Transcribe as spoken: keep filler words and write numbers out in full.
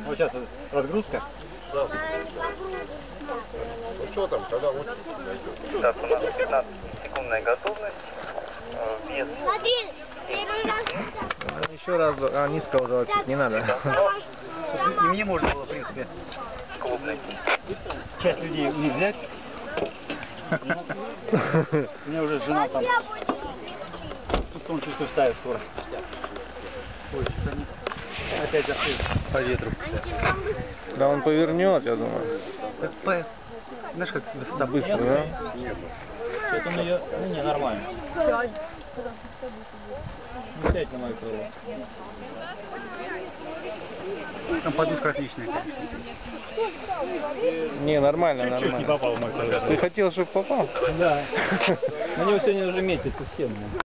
Вот сейчас разгрузка. Да. Ну что там, когда вот... Так, у нас пятнадцатисекундная готовность. Вес. Смотри, первый раз. Еще раз, а низко уже не надо. И мне можно было, в принципе, Клубный. часть людей не взять. У меня уже жена там. Пусть он чувствует ставит скоро. Ой, что-то они опять зашли по ветру. Да он повернет, я думаю. Это по... Знаешь, как высота Быстро, да? Это у нее, ну не, нормально. Сядь. Ну, сядь на мою крыло. Там подушка отличная, конечно. Не, нормально, Чуть-чуть нормально. не попал в мой крыло. Ты хотел, чтобы попал? Да. На него сегодня уже месяц совсем.